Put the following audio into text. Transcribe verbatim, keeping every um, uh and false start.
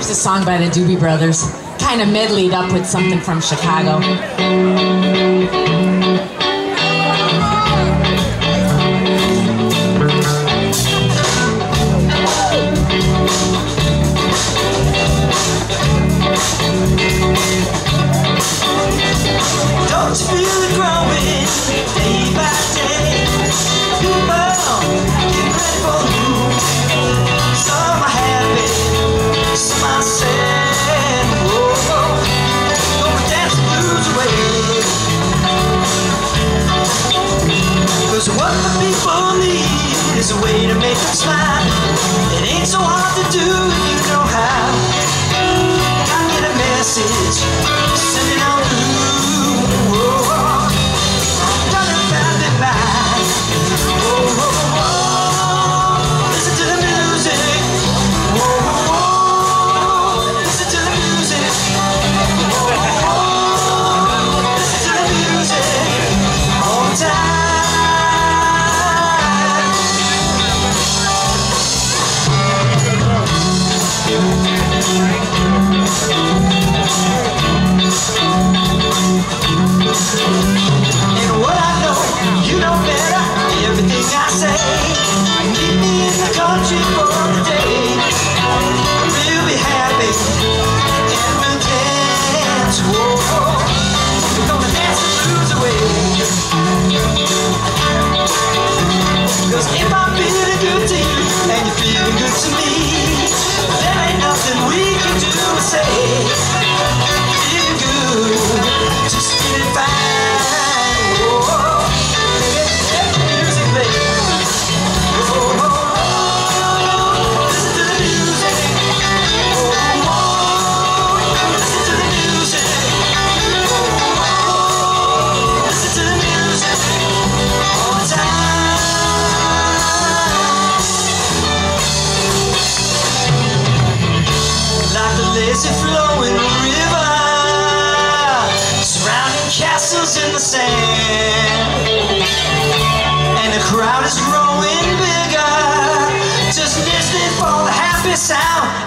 Here's a song by the Doobie Brothers, kind of medleyed up with something from Chicago. Don't you feel it growing day by day? People get ready for you. Some are happy, some are sad. Whoa, gonna dance the blues away. 'Cause what the people need is a way to make them smile. It ain't so hard to do if you know how. I get a message, send it on through. Lazy flowing river, surrounding castles in the sand, and the crowd is growing bigger, just listening for the happy sound